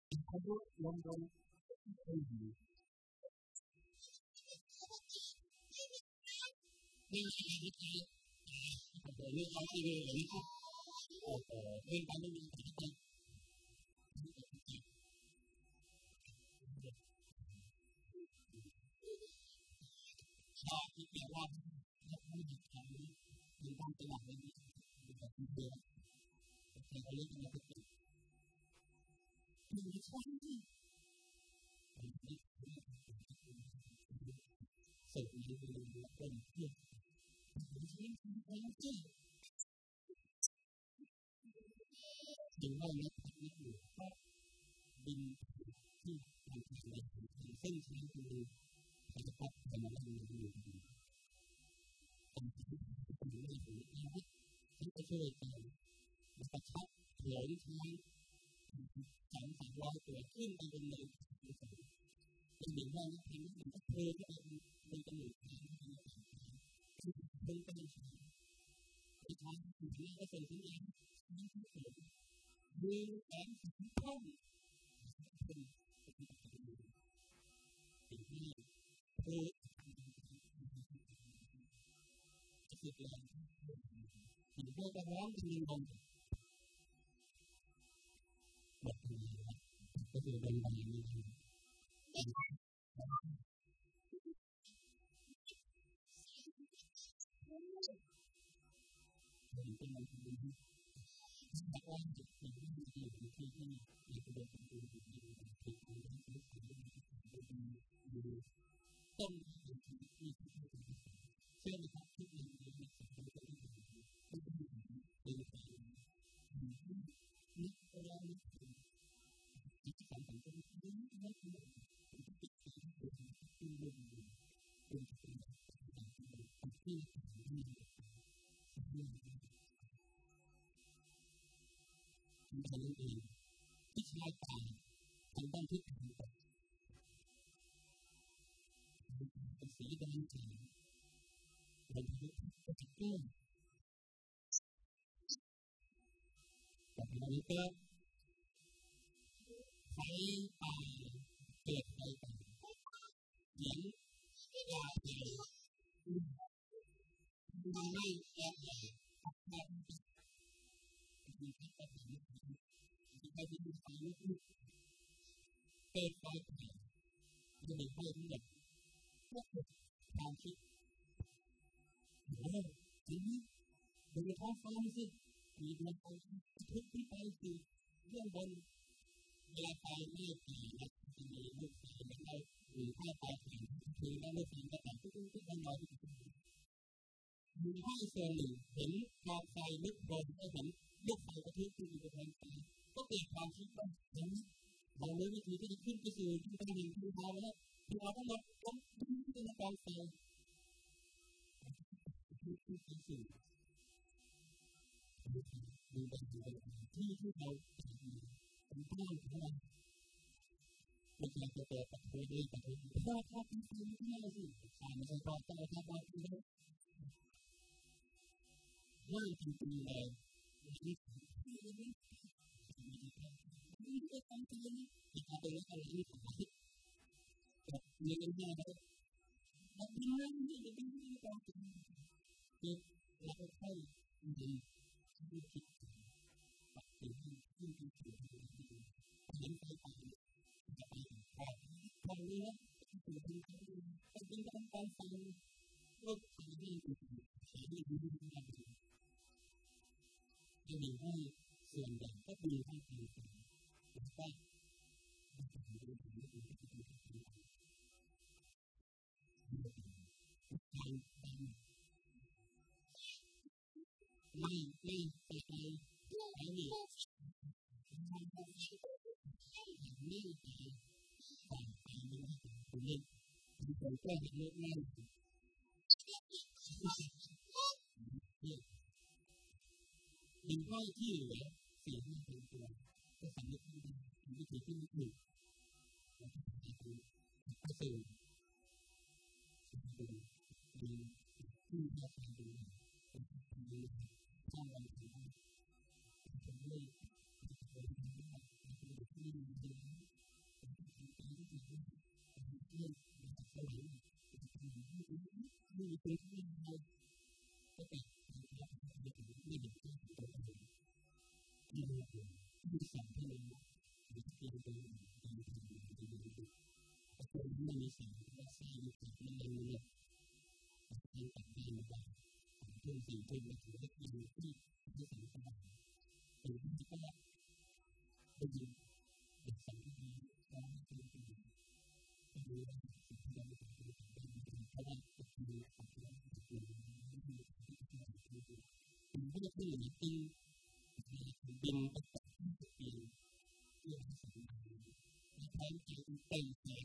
เขาดูลงนี่วิธีเรื่องเขาที่เรื่องนี้เรื่องการเรื่องการที่ชอบที่แปลว่าผู้หญิงเขาเป็นการตลาดเลยแบบนี้เดียวแต่เขาเรื่องการเป็นคือช่วงที่เสร็จในเรื่องแล้วก็เพื่อนที่เขาที่ถึงว่านักที่อยู่ก็บินที่ทางที่แบบเส้นทางคือเขาจะพักกันมาแล้วอยู่ดีตรงที่ผมไม่ได้ผมเองที่จะช่วยกันประทับถอยทาง200-300ตัวขึ้นไปบนเลยเป็นเหมือนว่านักบินมันก็เทไปเป็นกำหนดทางคือเป็นกำหนดทางที่ทางที่นี่ก็เป็นที่นี่นั่นคือดูแผนท่องเป็นสิ่งที่จะฝึกแรงถึงพวกร้องเป็นลมหมดเลยก็คือเป็นแบบนี้เป็นมันเป็นที่แต่ว่าจุดที่อยู่ที่ที่มีประเด็นที่อยู่ที่ที่ต้นที่เชื่อมกับทุกอย่างในสังคมเป็นนี่เราจิตสังคมเป็นนี่ไม่คือเป็นเรื่องเป็นที่ทำเองที่ชายป่าทำด้านที่เป็นสีแดงจีเป็นก็จะเกิดแต่ตอนนี้ก็ไฟป่าเกิดไฟป่าเสียงยาใหญ่มันไม่แย่ใหญ่มีที่ตัดสินที่ไปที่ไฟลุกเกิดไฟป่าจะมีไฟที่แบบความคิดโอ้จริงดูท้องฟ้าสิมีดวงไฟทุกที่ไปสิเรื่องบนเวลาไฟไม่ตีนะจะมีลูกไฟแล้วหรือถ้าไฟถึงคือแล้วลูกไฟก็แต่ทุกๆน้อยๆดูให้เซลล์เห็นกองไฟลุกบนให้เห็นลูกไฟกระทุ้งขึ้นอยู่บนท้องฟ้าก็เกิดความคิดว่าเรารู้วิธีที่จะขึ้นไปสู่ที่ตั้งหินที่เราแล้วเราต้องมาต้องขึ้นในกองไฟที่สู่ดูเป็นที่เราเป็นบ้านของเราเป็นการเปิดประตูด้วยประตูถ้าเป็นสิ่งที่เราสิสามารถต่อต่อถ้าเราที่เราว่าจริงๆเลยนี่คือความจริงที่เราเป็นอะไรที่ผมคิดแบบมีเงินเยอะแล้วแบบนี้นี่เป็นที่เราคือเราค่อยดีที่คิดแบบที่ที่เห็นไปไปตรงนี้เป็นการฟังรูปถ่ายที่ถ่ายที่ดูดูดูจะมีให้ส่วนใหญ่ก็มีให้ดูแล้วก็ไม่ไปไปแล้วนี่ไม่ไปต่างไปไม่ได้ผมเล่นผมก็เห็นเล่นเล่นเป็นข้อที่เหลือ4-5เป็นตัวก็สำนึกได้วิธีที่ไม่ถูกก็คือดูที่เราทำดูสร้างวันที่ผมไม่ที่มีคนที่เราก็ติดไม่ถึงไม่ถึงที่ตัวเองที่เราที่สั่งให้เราหรือที่เราเป็นแต่คนไม่มีสิ่งที่เราใช้อยู่กับมันเลยยังตัดได้ไม่ได้ทุกสิ่งทุกอย่างที่อยู่ที่ที่สิ่งที่เราเป็นที่ก็เป็นเด็กสิ่งที่ดีก็เป็นสิ่งที่ดีเพราะว่าคือไม่ได้ที่อยู่ที่บินไปต่างประเทศเพื่อให้สิ่งนี้และแทนที่จะเป็นแสง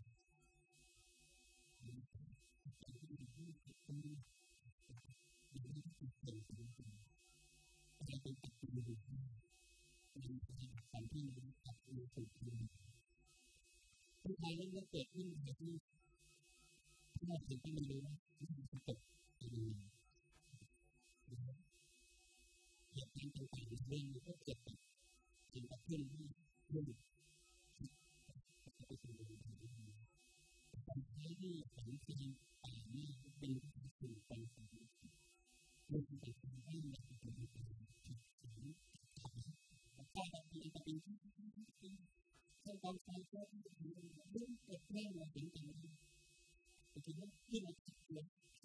จะเป็นตัดตัวอยู่เป็นสิ่งที่เราตัดตัวถูกต้องผู้ชายเรื่องเกิดขึ้นในที่เราเห็นที่มันรู้ว่ามันตกอยู่เหตุการณ์ต่างๆเรื่องก็เกิดสิ่งที่เพื่อนที่เรื่องที่สังเกตแต่นี่เป็นสิ่งต่างๆมันเป็นสิ่งที่เราเป็นถ้าเราเป็นจะเป็นที่ถ้าเราใช้ก็เรื่องเกิดแน่เราเป็นกันแต่ที่ว่าที่เราจะเกิด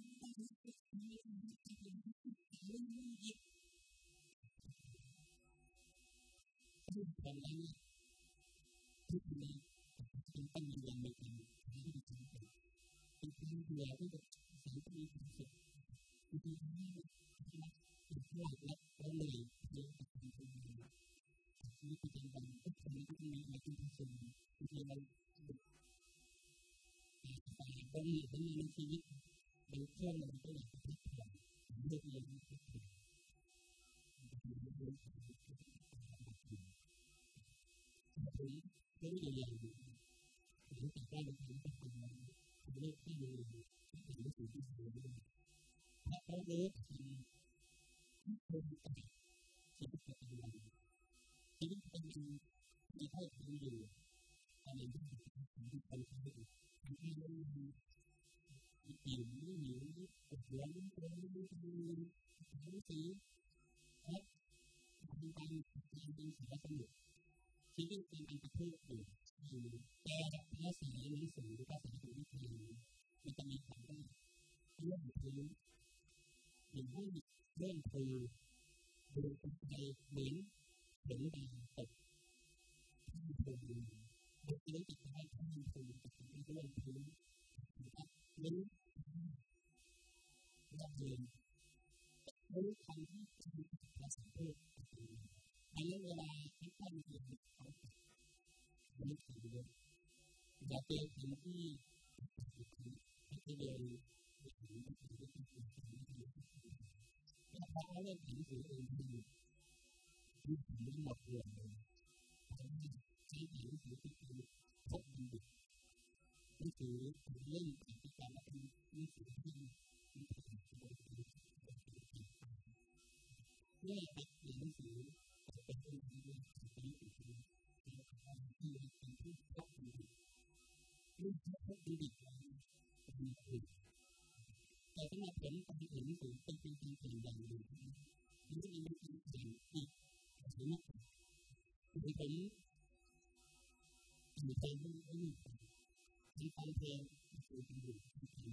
ตอนนั้นทุกนี้เป็นตั้งใจในการที่จะเป็นการดูแลที่จะสร้างที่ดีสุดคือที่รักเป็นผู้รักและเลยเรื่องการทำงานชีวิตประจำวันทุกคนก็มีอะไรที่เป็นส่วนที่เราแต่บางอย่างในชีวิตบางช่วงเราก็อยากจะพักผ่อนเลือกเรียนพักผ่อนผมไม่ได้เรียนผมแต่ได้เป็นการพักผ่อนผมเลือกที่เรียนที่เป็นสิ่งที่สวยด้วยถ้าเขาเลือกที่คนแต่ชีวิตประจำวันชีวิตเป็นมีเท่าทันอยู่อะไรที่ที่คนใช้ที่เราหิวปวดหัวรู้สึกและทำการเป็นสารสนุกชีวิตเป็นอันประเภทอยู่แต่ภาษาหนังสือภาษาของวิทยามันจะมีคำว่าเรื่องพื้นหรือว่าเรื่องพื้นโดยใจเหมือนเห็นดาวตกที่พื้นเด็กเล็กจะให้ที่พื้นเป็นเรื่องพื้นนะครับเรื่องระเบียงเรื่องคำที่เป็นภาษาเทพอันนี้เวลาที่ท่านเรียนเขาไม่ถืออย่าเป็นคำที่ที่เรียนแล้วพอเขาเริ่มถือถือเองที่ถือหมดเลยใช้ถือถือที่พบมันดินี่ถือเล่นกิจกรรมเป็นนี่ถือที่เมื่อเด็กเรียนหนังสือเป็นคนที่เรียนเป็นผู้ที่เป็นผู้พบมันดินี่พบมันดิเป็นผู้แต่สำหรับผมการเรียนหนังสือเป็นอย่างหนึ่งนี่เป็นสิ่งที่สำคัญคือผมอยู่ในไม่มีที่ฟังเพลงคือเป็นอยู่ที่เพลง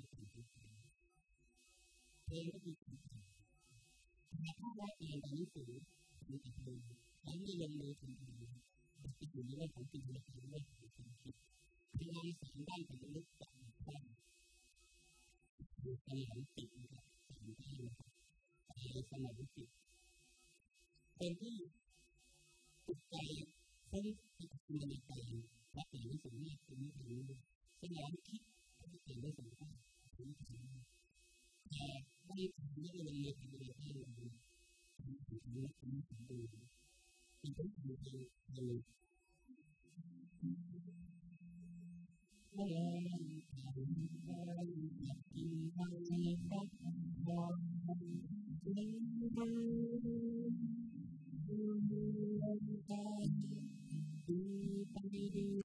ก็คือแต่ถ้าว่าเรียนหนังสือมีแต่เพลงแล้วไม่ลงมือทำงานจะอยู่ในเรื่องของจินตนาการเรื่องของความคิดพยายามสานด้านของลึกจากข้ออยู่ในหลังติดนะครับสานด้านนะครับในสมองติดเป็นที่จิตใจฟุ้งจิตวิญญาณและเป็นที่สิ่งนี้เป็นที่รู้สมองคิดเป็นที่สิ่งที่รู้สึกแต่ไม่ได้ทำให้เราเรียนรู้ได้เลยถึงรู้ถึงดูเป็นที่ดูเลยไม่ทำ